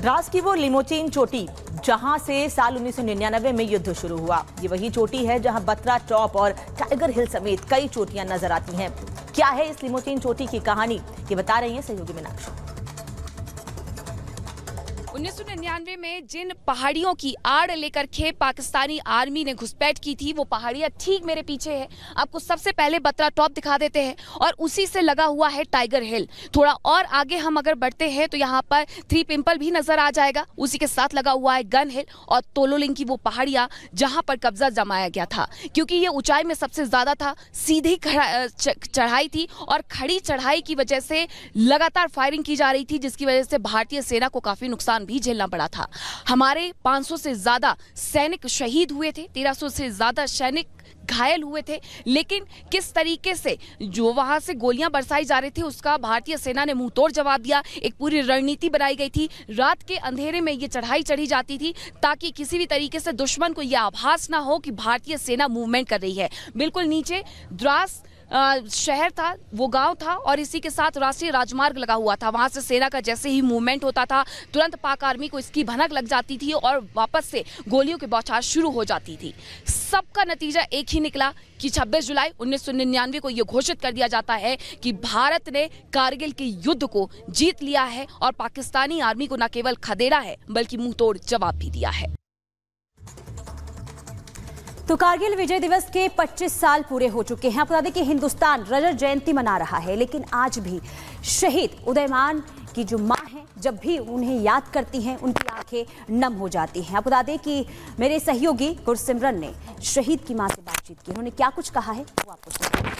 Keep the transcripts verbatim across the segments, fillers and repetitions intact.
द्रास की वो लिमोचीन चोटी जहां से साल उन्नीस सौ निन्यानवे में युद्ध शुरू हुआ, ये वही चोटी है जहां बत्रा टॉप और टाइगर हिल समेत कई चोटियां नजर आती हैं। क्या है इस लिमोचीन चोटी की कहानी, ये बता रही हैं सहयोगी मीनाक्षी। उन्नीस सौ निन्यानवे में जिन पहाड़ियों की आड़ लेकर के पाकिस्तानी आर्मी ने घुसपैठ की थी, वो पहाड़ियां ठीक मेरे पीछे है। आपको सबसे पहले बत्रा टॉप दिखा देते हैं और उसी से लगा हुआ है टाइगर हिल। थोड़ा और आगे हम अगर बढ़ते हैं तो यहाँ पर थ्री पिंपल भी नजर आ जाएगा। उसी के साथ लगा हुआ है गन हिल और तोलोलिंग की वो पहाड़ियां जहां पर कब्जा जमाया गया था, क्योंकि ये ऊंचाई में सबसे ज्यादा था। सीधी चढ़ाई थी और खड़ी चढ़ाई की वजह से लगातार फायरिंग की जा रही थी, जिसकी वजह से भारतीय सेना को काफी नुकसान भी झेलना पड़ा था। हमारे पाँच सौ से ज्यादा सैनिक शहीद हुए थे, तेरह सौ से ज्यादा सैनिक घायल हुए थे। लेकिन किस तरीके से जो वहां से गोलियां बरसाई जा रही थी, उसका भारतीय सेना ने मुंहतोड़ जवाब दिया। एक पूरी रणनीति बनाई गई थी। रात के अंधेरे में ये चढ़ाई चढ़ी जाती थी ताकि किसी भी तरीके से दुश्मन को यह आभास ना हो कि भारतीय सेना मूवमेंट कर रही है। बिल्कुल नीचे द्रास आ, शहर था, वो गांव था और इसी के साथ राष्ट्रीय राजमार्ग लगा हुआ था। वहां से सेना का जैसे ही मूवमेंट होता था, तुरंत पाक आर्मी को इसकी भनक लग जाती थी और वापस से गोलियों की बौछार शुरू हो जाती थी। सबका नतीजा एक ही निकला कि छब्बीस जुलाई उन्नीस सौ निन्यानवे को यह घोषित कर दिया जाता है कि भारत ने कारगिल के युद्ध को जीत लिया है और पाकिस्तानी आर्मी को न केवल खदेड़ा है बल्कि मुंहतोड़ जवाब भी दिया है। तो कारगिल विजय दिवस के पच्चीस साल पूरे हो चुके हैं। आपको बता दें कि हिंदुस्तान रजत जयंती मना रहा है, लेकिन आज भी शहीद उदयमान की जो मां है, जब भी उन्हें याद करती हैं उनकी आंखें नम हो जाती हैं। आपको बता दें कि मेरे सहयोगी गुरसिमरन ने शहीद की मां से बातचीत की। उन्होंने क्या कुछ कहा है वो आपको सुनाएंगे।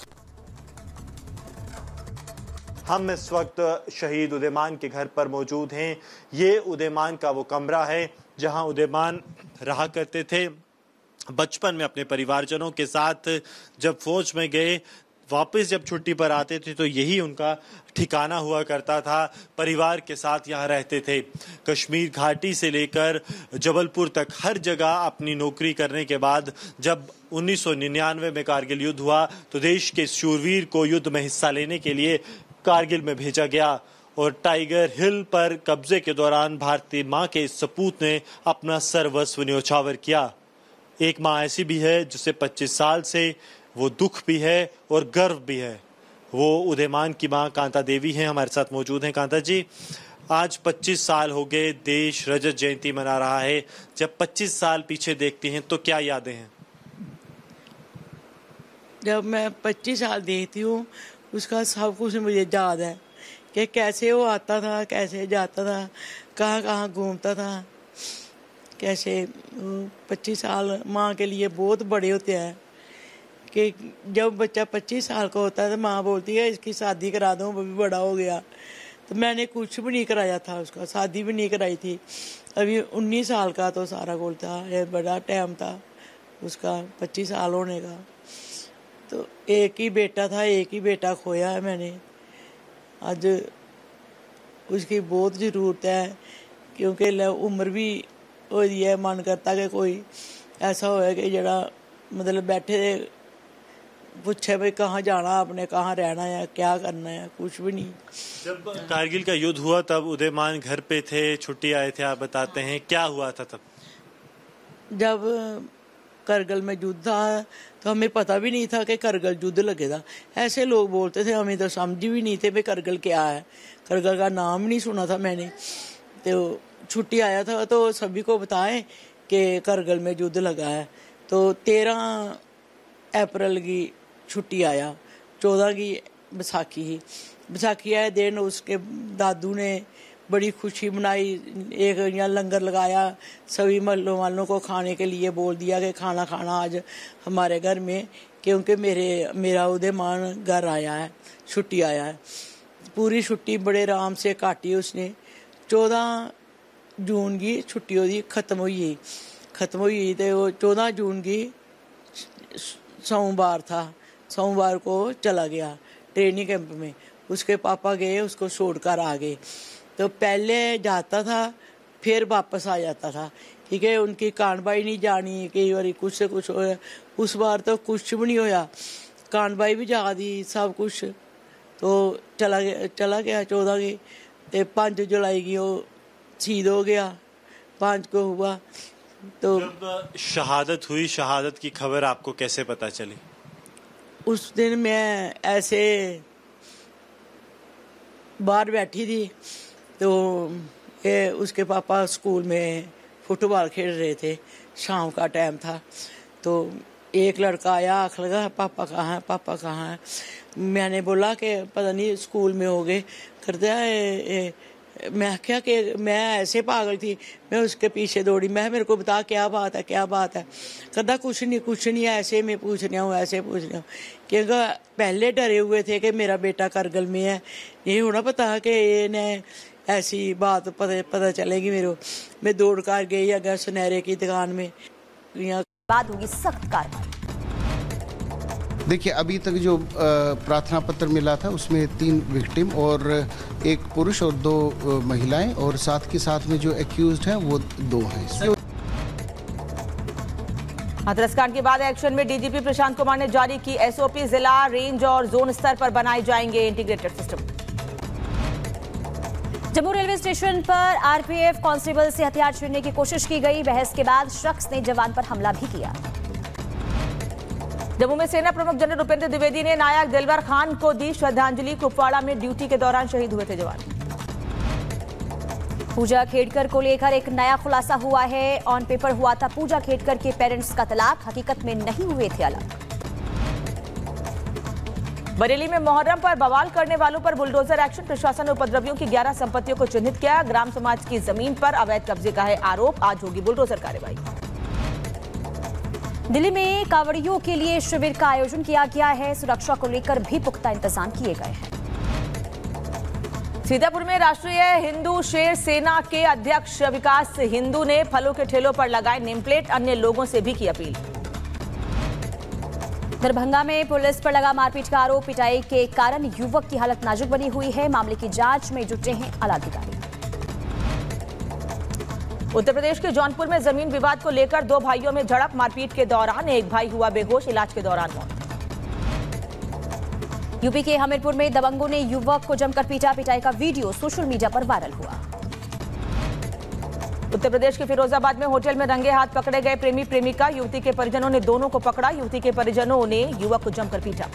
हम इस वक्त शहीद उदयमान के घर पर मौजूद हैं। ये उदयमान का वो कमरा है जहां उदयमान रहा करते थे बचपन में अपने परिवारजनों के साथ। जब फौज में गए, वापस जब छुट्टी पर आते थे तो यही उनका ठिकाना हुआ करता था। परिवार के साथ यहाँ रहते थे। कश्मीर घाटी से लेकर जबलपुर तक हर जगह अपनी नौकरी करने के बाद जब उन्नीस सौ निन्यानवे में कारगिल युद्ध हुआ तो देश के शूरवीर को युद्ध में हिस्सा लेने के लिए कारगिल में भेजा गया और टाइगर हिल पर कब्जे के दौरान भारतीय माँ के सपूत ने अपना सर्वस्व न्योछावर किया। एक माँ ऐसी भी है जिसे पच्चीस साल से वो दुख भी है और गर्व भी है। वो उदयमान की माँ कांता देवी हैं, हमारे साथ मौजूद हैं। कांता जी, आज पच्चीस साल हो गए, देश रजत जयंती मना रहा है। जब पच्चीस साल पीछे देखती हैं तो क्या यादें हैं? जब मैं पच्चीस साल देखती हूँ उसका सब कुछ मुझे याद है कि कैसे वो आता था, कैसे जाता था, कहाँ कहाँ घूमता था। कैसे पच्चीस साल माँ के लिए बहुत बड़े होते हैं कि जब बच्चा पच्चीस साल का होता है तो माँ बोलती है इसकी शादी करा दो, वो भी बड़ा हो गया। तो मैंने कुछ भी नहीं कराया था, उसका शादी भी नहीं कराई थी। अभी उन्नीस साल का तो सारा गोल था, ये बड़ा टाइम था उसका पच्चीस साल होने का। तो एक ही बेटा था, एक ही बेटा खोया है मैंने। आज उसकी बहुत ज़रूरत है क्योंकि उम्र भी हो रही है। मन करता कि कोई ऐसा होए कि जरा मतलब बैठे पूछे भाई कहाँ जाना आपने, कहाँ रहना है, क्या करना है, कुछ भी नहीं। जब कारगिल का युद्ध हुआ तब उदयमान घर पे थे, छुट्टी आए थे, आप बताते हैं क्या हुआ था तब? जब करगिल में युद्ध था तो हमें पता भी नहीं था कि करगिल युद्ध लगेगा। ऐसे लोग बोलते थे, हमें तो समझ भी नहीं थे भाई करगिल क्या है। करगिल का नाम नहीं सुना था मैंने। तो छुट्टी आया था तो सभी को बताएं कि करगिल में युद्ध लगा है। तो तेरह अप्रैल की छुट्टी आया, चौदह की बैसाखी ही बैसाखी आए दिन उसके दादू ने बड़ी खुशी मनाई। एक यहाँ लंगर लगाया, सभी महल्लों वालों को खाने के लिए बोल दिया कि खाना खाना आज हमारे घर में, क्योंकि मेरे मेरा उदयमान घर आया है, छुट्टी आया है। पूरी छुट्टी बड़े आराम से काटी उसने। चौदह जून की छुट्टी ओदी खत्म हुई खत्म हुई तो वो चौदह जून की सोमवार था, सोमवार को चला गया ट्रेनिंग कैंप में। उसके पापा गए, उसको छोड़कर आ गए। तो पहले जाता था फिर वापस आ जाता था, ठीक है। उनकी कानबाई नहीं जानी, कई बार कुछ से कुछ होया। उस बार तो कुछ भी नहीं होया, कानबाई भी जा दी सब कुछ। तो चला गया चला गया चौदह की ते पांच जुलाई की वो शहीद हो गया, पाँच को हुआ। तो जब शहादत हुई, शहादत की खबर आपको कैसे पता चली? उस दिन मैं ऐसे बाहर बैठी थी तो ये उसके पापा स्कूल में फुटबॉल खेल रहे थे, शाम का टाइम था। तो एक लड़का आया, आँख लगा पापा कहाँ है, पापा कहाँ है। मैंने बोला कि पता नहीं स्कूल में हो गए। करता है मैं क्या कि मैं ऐसे पागल थी, मैं उसके पीछे दौड़ी, मैं मेरे को बता क्या बात है, क्या बात है। कहता कुछ नहीं कुछ नहीं, ऐसे मैं पूछ रहा हूँ, ऐसे पूछ रहा हूँ। क्योंकि पहले डरे हुए थे कि मेरा बेटा करगिल में है, ये होना पता कि ये ने ऐसी बात पता पता चलेगी मेरे को। मैं दौड़ कर गई अगर सुनहरे की दुकान में। यहाँ बाद होगी सख्त कार्रवाई। देखिए, अभी तक जो प्रार्थना पत्र मिला था उसमें तीन विक्टिम और एक पुरुष और दो महिलाएं, और साथ के साथ में जो एक्यूज्ड हैं वो दो हैं। हाथरस कांड के बाद एक्शन में डीजीपी प्रशांत कुमार ने जारी की एसओपी। जिला, रेंज और जोन स्तर पर बनाए जाएंगे integrated system. Jammu railway station पर आरपीएफ कांस्टेबल से हथियार छीनने की कोशिश की गई। बहस के बाद शख्स ने जवान पर हमला भी किया। जम्मू में सेना प्रमुख जनरल उपेंद्र द्विवेदी ने नायक दिलवर खान को दी श्रद्धांजलि। कुपवाड़ा में ड्यूटी के दौरान शहीद हुए थे जवान। पूजा खेड़कर को लेकर एक नया खुलासा हुआ है। ऑन पेपर हुआ था पूजा खेड़कर के पेरेंट्स का तलाक, हकीकत में नहीं हुए थे अलग। बरेली में मोहर्रम पर बवाल करने वालों पर बुलडोजर एक्शन। प्रशासन ने उपद्रवियों की ग्यारह संपत्तियों को चिन्हित किया। ग्राम समाज की जमीन पर अवैध कब्जे का है आरोप। आज होगी बुलडोजर कार्रवाई। दिल्ली में कांवड़ियों के लिए शिविर का आयोजन किया गया है। सुरक्षा को लेकर भी पुख्ता इंतजाम किए गए हैं। सीतापुर में राष्ट्रीय हिंदू शेर सेना के अध्यक्ष विकास हिंदू ने फलों के ठेलों पर लगाए नेम प्लेट। अन्य लोगों से भी की अपील। दरभंगा में पुलिस पर लगा मारपीट का आरोप। पिटाई के कारण युवक की हालत नाजुक बनी हुई है। मामले की जांच में जुटे हैं आला अधिकारी। उत्तर प्रदेश के जौनपुर में जमीन विवाद को लेकर दो भाइयों में झड़प। मारपीट के दौरान एक भाई हुआ बेहोश, इलाज के दौरान मौत। यूपी के हमीरपुर में दबंगों ने युवक को जमकर पीटा। पिटाई का वीडियो सोशल मीडिया पर वायरल हुआ। उत्तर प्रदेश के फिरोजाबाद में होटल में रंगे हाथ पकड़े गए प्रेमी प्रेमिका। युवती के परिजनों ने दोनों को पकड़ा। युवती के परिजनों ने युवक को जमकर पीटा।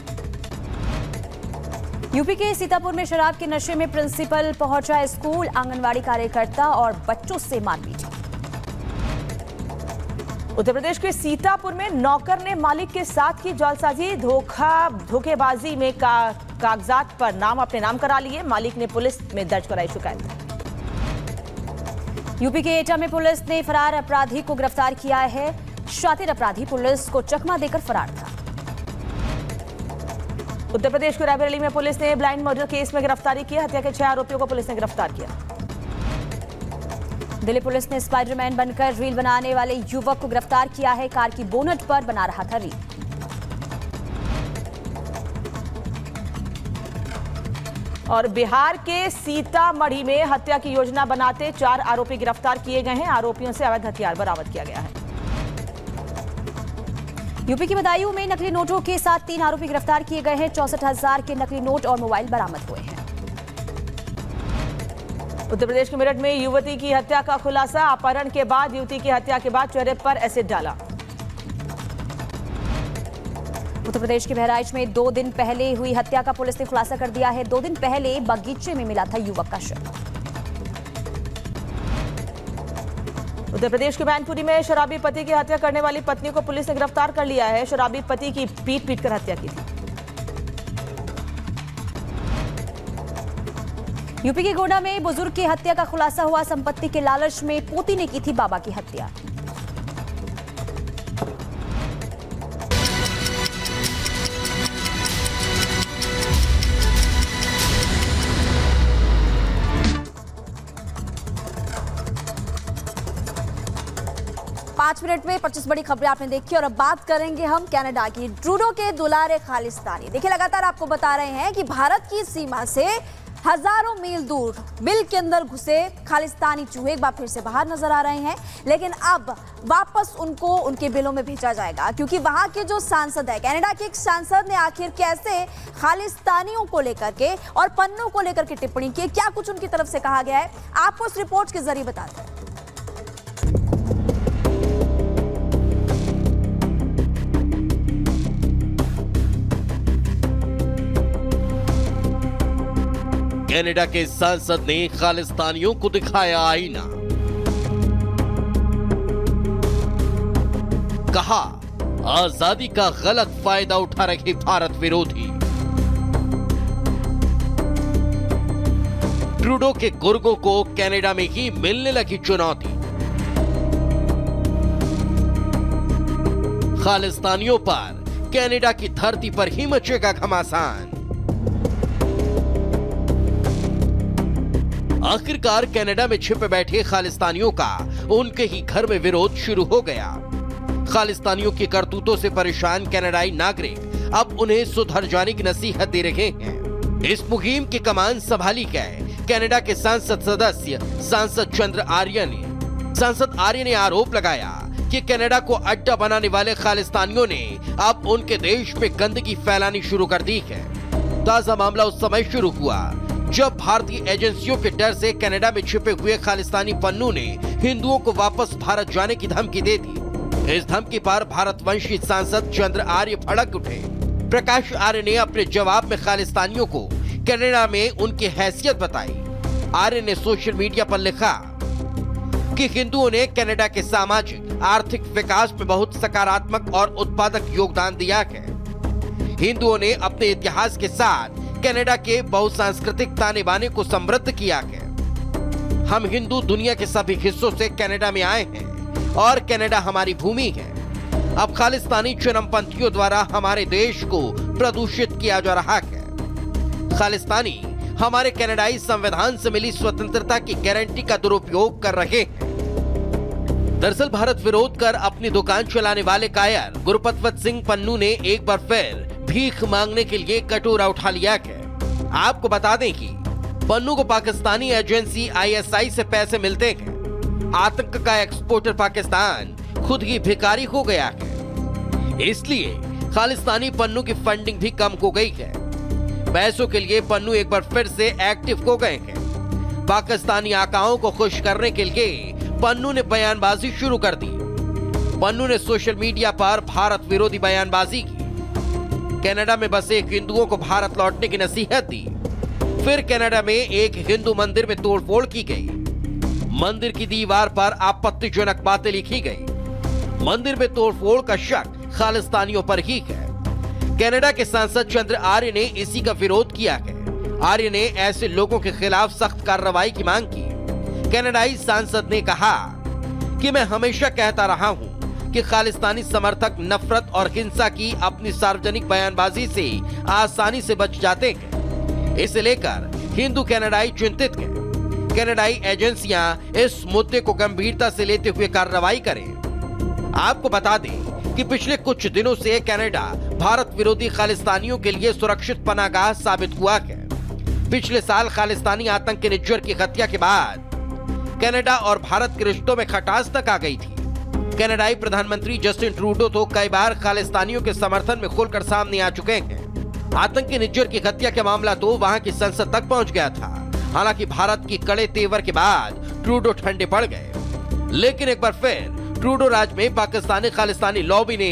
यूपी के सीतापुर में शराब के नशे में प्रिंसिपल पहुंचा स्कूल। आंगनवाड़ी कार्यकर्ता और बच्चों से मारपीट। उत्तर प्रदेश के सीतापुर में नौकर ने मालिक के साथ की जालसाजी। धोखा धोखेबाजी में का, कागजात पर नाम अपने नाम करा लिए। मालिक ने पुलिस में दर्ज कराई शिकायत। यूपी के एटा में पुलिस ने फरार अपराधी को गिरफ्तार किया है। शातिर अपराधी पुलिस को चकमा देकर फरार था। उत्तर प्रदेश के रायबरेली में पुलिस ने ब्लाइंड मर्डर केस में गिरफ्तारी की। हत्या के छह आरोपियों को पुलिस ने गिरफ्तार किया। दिल्ली पुलिस ने स्पाइडरमैन बनकर रील बनाने वाले युवक को गिरफ्तार किया है। कार की बोनट पर बना रहा था रील। और बिहार के सीतामढ़ी में हत्या की योजना बनाते चार आरोपी गिरफ्तार किए गए हैं। आरोपियों से अवैध हथियार बरामद किया गया है। यूपी के बदायूं में नकली नोटों के साथ तीन आरोपी गिरफ्तार किए गए हैं। चौसठ हजार के नकली नोट और मोबाइल बरामद हुए हैं। उत्तर प्रदेश के मेरठ में युवती की हत्या का खुलासा। अपहरण के बाद युवती की हत्या के बाद चेहरे पर एसिड डाला। उत्तर प्रदेश के बहराइच में दो दिन पहले हुई हत्या का पुलिस ने खुलासा कर दिया है। दो दिन पहले बगीचे में मिला था युवक का शव। उत्तर प्रदेश के मैनपुरी में शराबी पति की हत्या करने वाली पत्नी को पुलिस ने गिरफ्तार कर लिया है। शराबी पति की पीट पीट कर हत्या की थी। यूपी के गोंडा में बुजुर्ग की हत्या का खुलासा हुआ। संपत्ति के लालच में पोती ने की थी बाबा की हत्या। पांच मिनट में पच्चीस बड़ी खबरें आपने देखी और अब बात करेंगे हम कनाडा की। ट्रूडो के दुलारे खालिस्तानी, देखिए लगातार आपको बता रहे हैं कि भारत की सीमा से हजारों मील दूर बिल के अंदर घुसे खालिस्तानी चूहे एक बार फिर से बाहर नजर आ रहे हैं, लेकिन अब वापस उनको उनके बिलों में भेजा जाएगा, क्योंकि वहां के जो सांसद है, कनाडा के एक सांसद ने आखिर कैसे खालिस्तानियों को लेकर के और पन्नू को लेकर के टिप्पणी की, क्या कुछ उनकी तरफ से कहा गया है, आपको इस रिपोर्ट के जरिए बताते हैं। कनाडा के सांसद ने खालिस्तानियों को दिखाया आईना, कहा आजादी का गलत फायदा उठा रहे भारत विरोधी। ट्रूडो के गुर्गों को कनाडा में ही मिलने लगी चुनौती। खालिस्तानियों पर कनाडा की धरती पर ही मचेगा घमासान। आखिरकार कनाडा में छिपे बैठे खालिस्तानियों का उनके ही घर में विरोध शुरू हो गया। खालिस्तानियों की करतूतों से परेशान कनाडाई नागरिक अब उन्हें सुधर जाने की नसीहत दे रहे हैं। इस मुहिम की कमान संभाली गए कनाडा के सांसद सदस्य सांसद चंद्र आर्य ने। सांसद आर्य ने आरोप लगाया कि कनाडा को अड्डा बनाने वाले खालिस्तानियों ने अब उनके देश में गंदगी फैलानी शुरू कर दी है। ताजा मामला उस समय शुरू हुआ जब भारतीय एजेंसियों के डर से कनाडा में छिपे हुए खालिस्तानी पन्नू ने हिंदुओं को वापस भारत जाने की धमकी दे दी। इस धमकी पर भारतवंशी सांसद चंद्र आर्य भड़क उठे। प्रकाश आर्य ने अपने जवाब में खालिस्तानियों को कनाडा में उनकी हैसियत बताई। आर्य ने सोशल मीडिया पर लिखा कि हिंदुओं ने कनाडा के सामाजिक आर्थिक विकास में बहुत सकारात्मक और उत्पादक योगदान दिया है। हिंदुओं ने अपने इतिहास के साथ कनाडा के बहुसांस्कृतिक ताने बाने को समृद्ध किया है। हम हिंदू दुनिया के सभी हिस्सों से कनाडा में आए हैं और कनाडा हमारी भूमि है। अब खालिस्तानी चरमपंथियों द्वारा हमारे देश को प्रदूषित किया जा रहा है। खालिस्तानी हमारे कनाडाई संविधान से मिली स्वतंत्रता की गारंटी का दुरुपयोग कर रहे हैं। दरअसल भारत विरोध कर अपनी दुकान चलाने वाले कायर गुरपतवत सिंह पन्नू ने एक बार फिर भीख मांगने के लिए कटोरा उठा लिया है। आपको बता दें कि पन्नू को Pakistani agency I S I से पैसे मिलते हैं। आतंक का एक्सपोर्टर पाकिस्तान खुद ही भिखारी हो गया है, इसलिए खालिस्तानी पन्नू की फंडिंग भी कम हो गई है। पैसों के लिए पन्नू एक बार फिर से एक्टिव हो गए हैं। पाकिस्तानी आकाओं को खुश करने के लिए पन्नू ने बयानबाजी शुरू कर दी। पन्नू ने सोशल मीडिया पर भारत विरोधी बयानबाजी की। कनाडा में बसे हिंदुओं को भारत लौटने की नसीहत दी। फिर कनाडा में एक हिंदू मंदिर में तोड़फोड़ की गई। मंदिर की दीवार पर आपत्तिजनक बातें लिखी गई। मंदिर में तोड़फोड़ का शक खालिस्तानियों पर ही है। कनाडा के सांसद चंद्र आर्य ने इसी का विरोध किया है। आर्य ने ऐसे लोगों के खिलाफ सख्त कार्रवाई की मांग की। कनाडाई सांसद ने कहा कि मैं हमेशा कहता रहा हूं कि खालिस्तानी समर्थक नफरत और हिंसा की अपनी सार्वजनिक बयानबाजी से आसानी से बच जाते हैं। इसे लेकर हिंदू कनाडाई चिंतित हैं। कनाडाई एजेंसियां इस मुद्दे को गंभीरता से लेते हुए कार्रवाई करें। आपको बता दें कि पिछले कुछ दिनों से कनाडा भारत विरोधी खालिस्तानियों के लिए सुरक्षित पनाहगाह साबित हुआ है। पिछले साल खालिस्तानी आतंकी निज्जर की हत्या के बाद कनाडा और भारत के रिश्तों में खटास तक आ गई थी। कनाडाई प्रधानमंत्री जस्टिन ट्रूडो तो कई बार खालिस्तानियों के समर्थन में खुलकर सामने आ चुके हैं। आतंकी निज्जर की हत्या का मामला तो वहां की संसद तक पहुंच गया था। हालांकि भारत की कड़े तेवर के बाद ट्रूडो ठंडे पड़ गए, लेकिन एक बार फिर ट्रूडो राज में पाकिस्तानी खालिस्तानी लॉबी ने